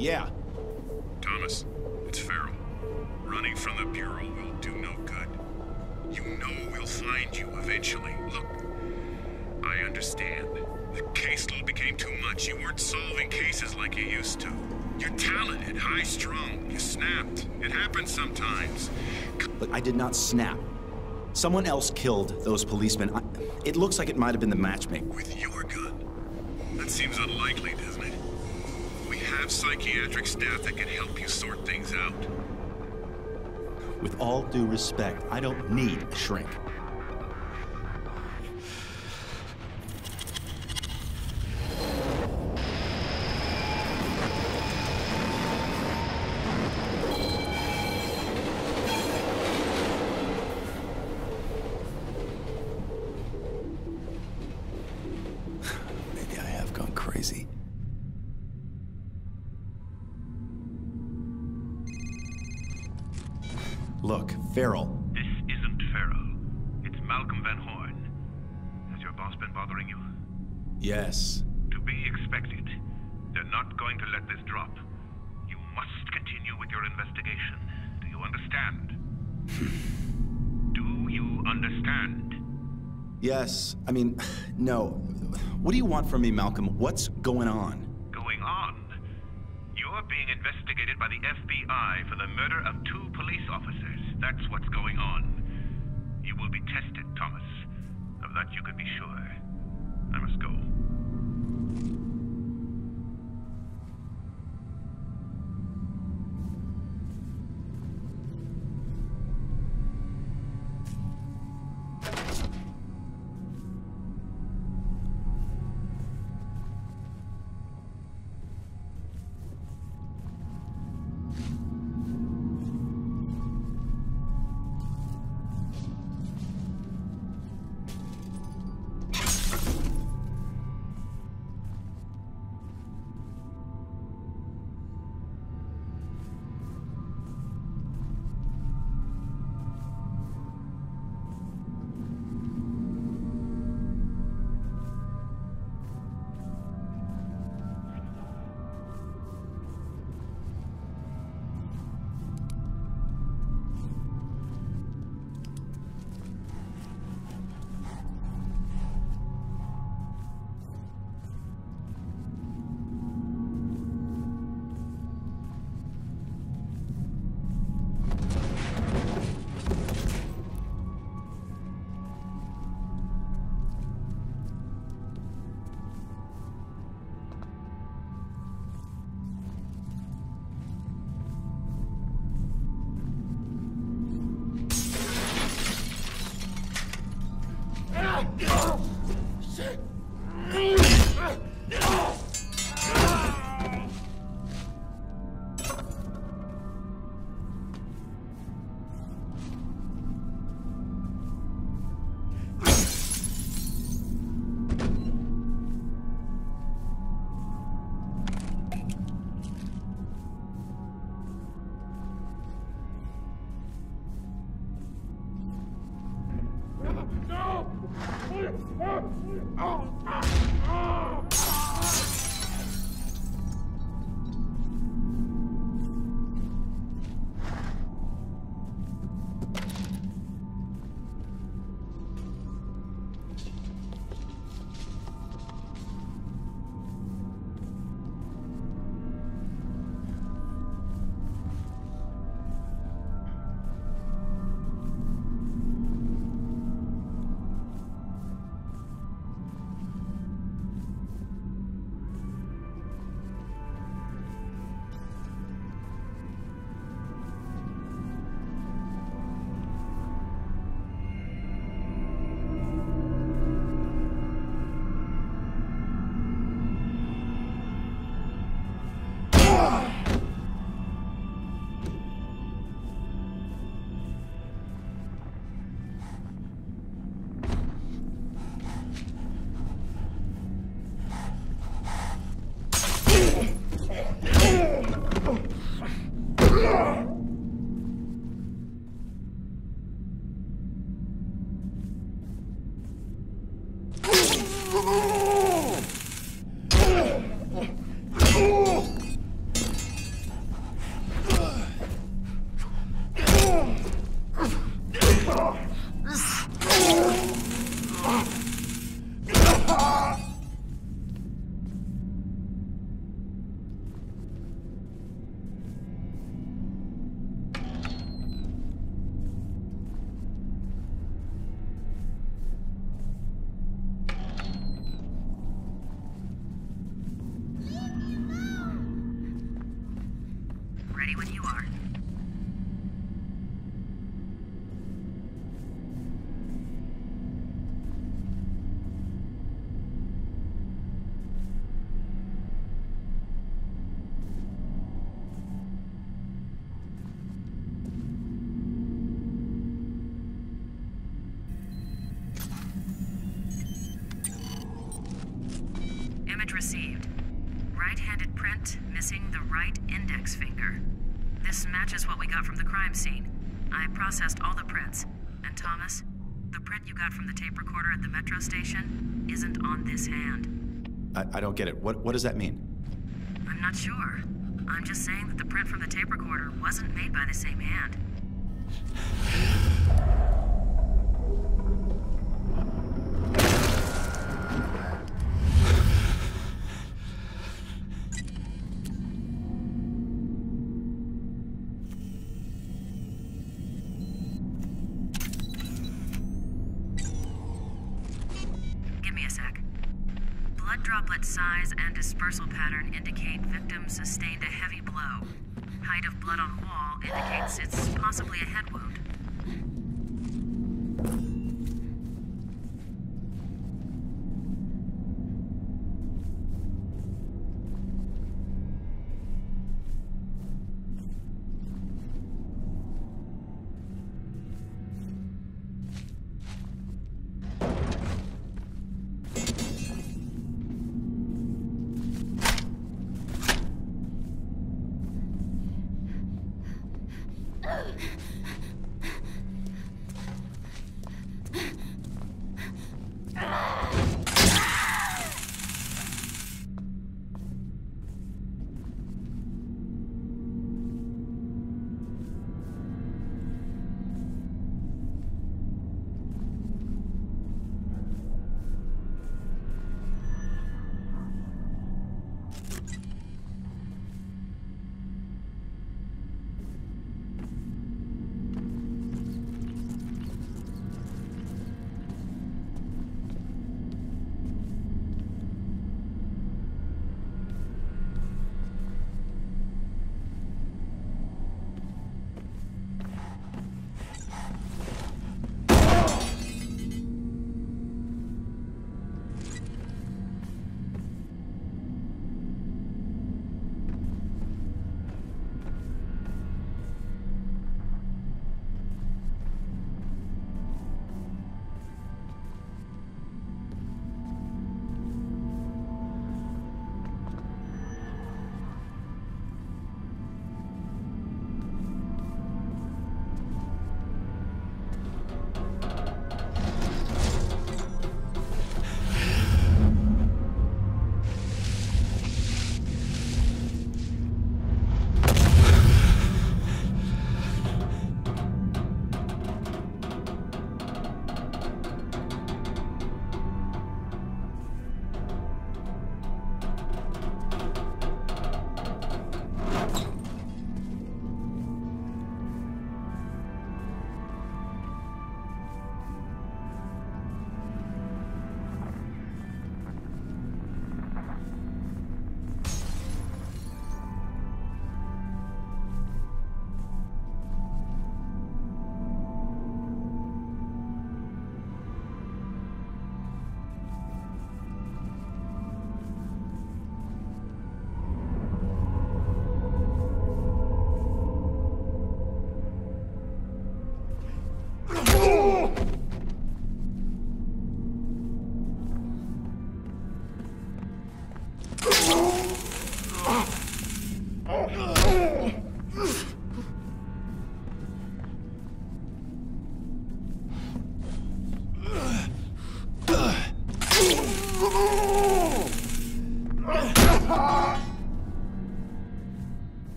Yeah. Thomas, it's Farrell. Running from the Bureau will do no good. You know we'll find you eventually. Look, I understand. The caseload became too much. You weren't solving cases like you used to. You're talented, high-strung. You snapped. It happens sometimes. Look, I did not snap. Someone else killed those policemen. It looks like it might have been the matchmaker. With your gun? That seems unlikely, doesn't it? We have psychiatric staff that can help you sort things out. With all due respect, I don't need a shrink. Maybe I have gone crazy. Look, Farrell. This isn't Farrell. It's Malcolm Van Horn. Has your boss been bothering you? Yes. To be expected. They're not going to let this drop. You must continue with your investigation. Do you understand? Do you understand? Yes. I mean, no. What do you want from me, Malcolm? What's going on? Going on? You're being investigated by the FBI for the murder of 2 police officers. That's what's going on. You will be tested, Thomas. Of that you can be sure. I must go. Ready when you are. Image received. Right-handed print, missing the right index finger. This matches what we got from the crime scene. I processed all the prints. And Thomas, the print you got from the tape recorder at the metro station isn't on this hand. I don't get it. What does that mean? I'm not sure. I'm just saying that the print from the tape recorder wasn't made by the same hand. Give me a sec. Blood droplet size and dispersal pattern indicate victim sustained a heavy blow. Height of blood on wall indicates it's possibly a head wound.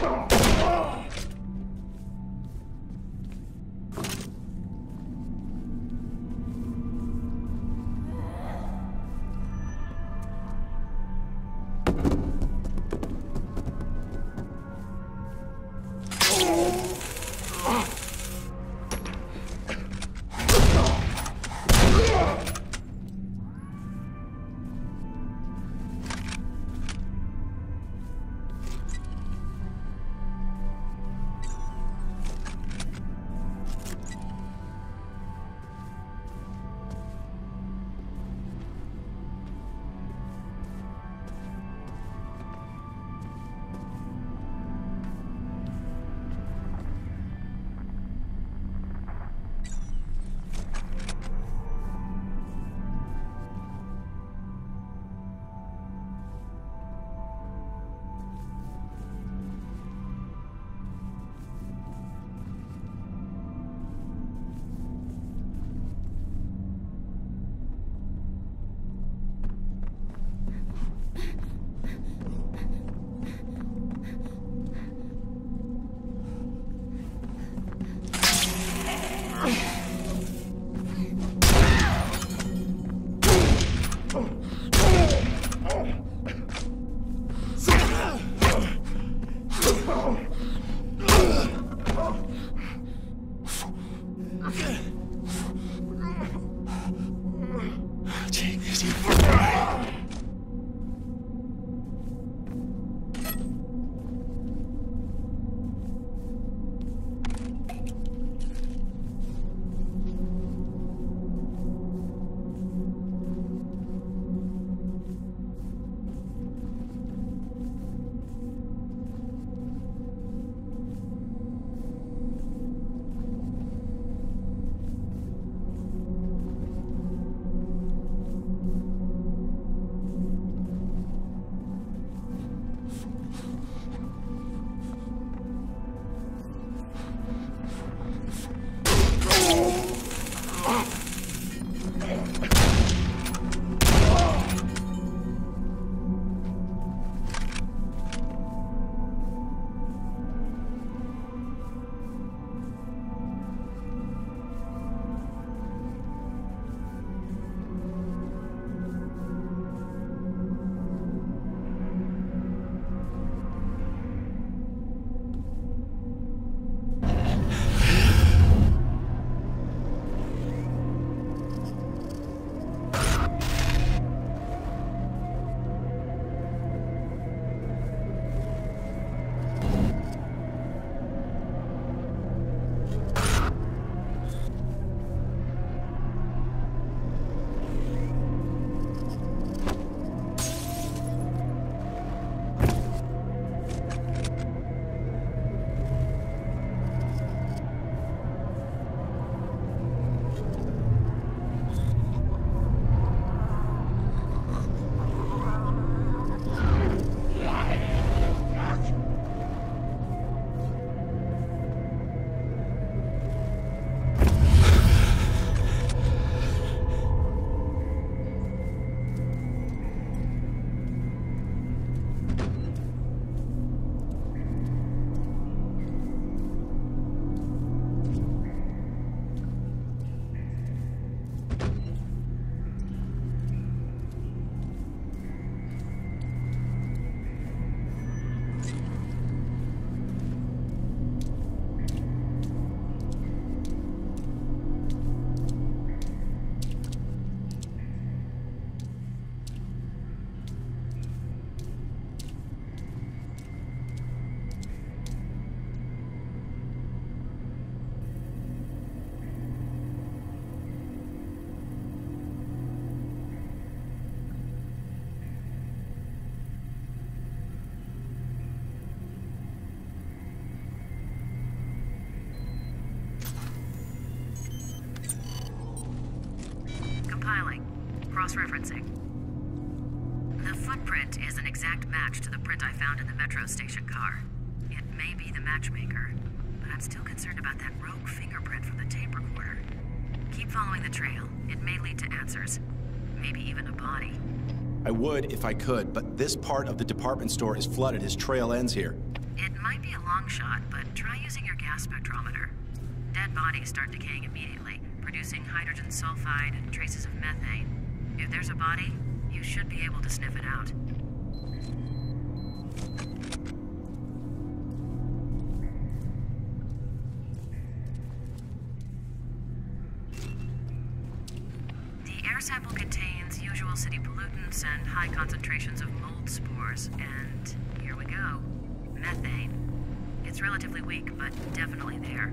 Cross-referencing. The footprint is an exact match to the print I found in the metro station car. It may be the matchmaker, but I'm still concerned about that rogue fingerprint from the tape recorder. Keep following the trail. It may lead to answers. Maybe even a body. I would if I could, but this part of the department store is flooded. His trail ends here. It might be a long shot, but try using your gas spectrometer. Dead bodies start decaying immediately, producing hydrogen sulfide and traces of methane. If there's a body, you should be able to sniff it out. The air sample contains usual city pollutants and high concentrations of mold spores, and here we go. Methane. It's relatively weak, but definitely there.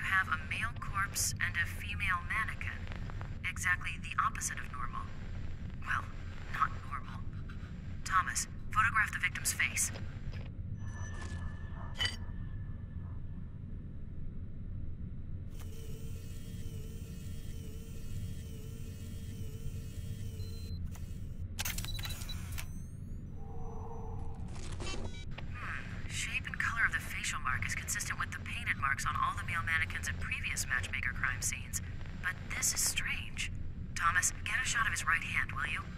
have a male corpse and a female mannequin. Exactly the opposite of normal. Well, not normal. Thomas, photograph the victim's face. Shape and color of the facial mark is consistent with the painted marks on all the male mannequins in previous Matchmaker crime scenes. But this is strange. Thomas, get a shot of his right hand, will you?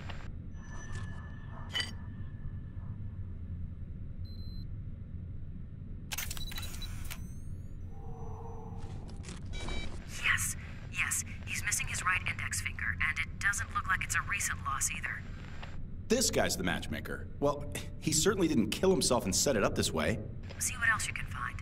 Yes, he's missing his right index finger, and it doesn't look like it's a recent loss either. This guy's the matchmaker. Well, he certainly didn't kill himself and set it up this way. See what else you can find.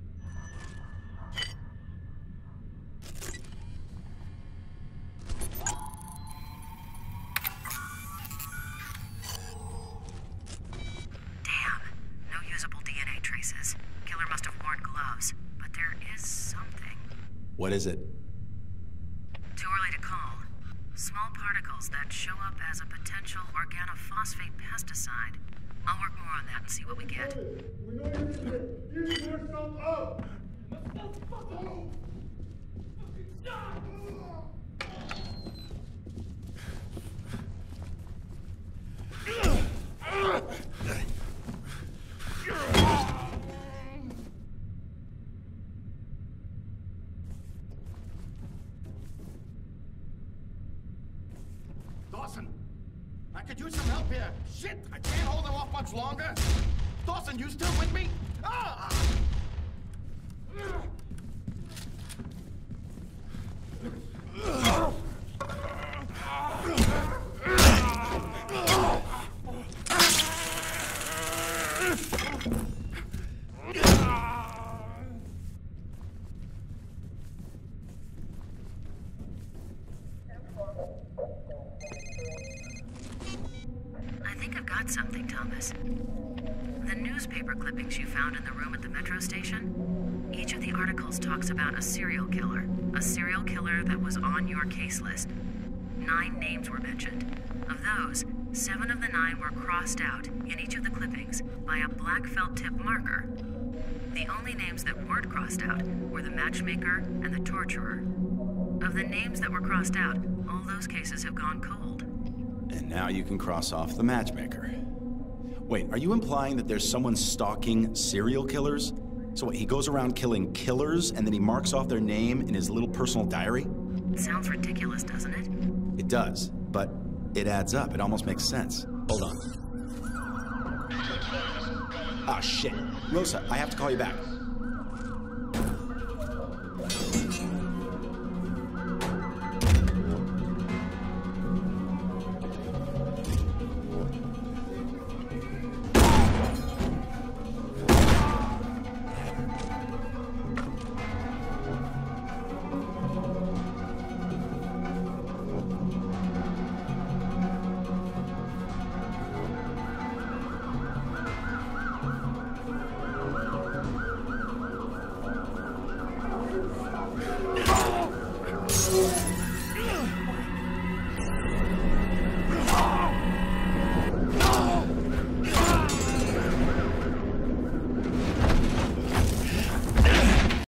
Damn, no usable DNA traces. Killer must have worn gloves, but there is something. What is it? Too early to call. Small particles that show up as a potential organophosphate pesticide. I'll work more on that and see what we get. We know you're here. Give yourself up! Dawson, I could use some help here. Shit, I can't hold him off much longer. Dawson, you still with me? Ah! I think I've got something, Thomas. The newspaper clippings you found in the room at the metro station, each of the articles talks about a serial killer that was on your case list. 9 names were mentioned. Of those, 7 of the 9 were crossed out in each of the clippings by a black felt tip marker. The only names that weren't crossed out were the matchmaker and the torturer. Of the names that were crossed out, all those cases have gone cold. And now you can cross off the matchmaker. Wait, are you implying that there's someone stalking serial killers? So what, he goes around killing killers and then he marks off their name in his little personal diary? Sounds ridiculous, doesn't it? It does, but it adds up. It almost makes sense. Hold on. Ah, shit. Rosa, I have to call you back.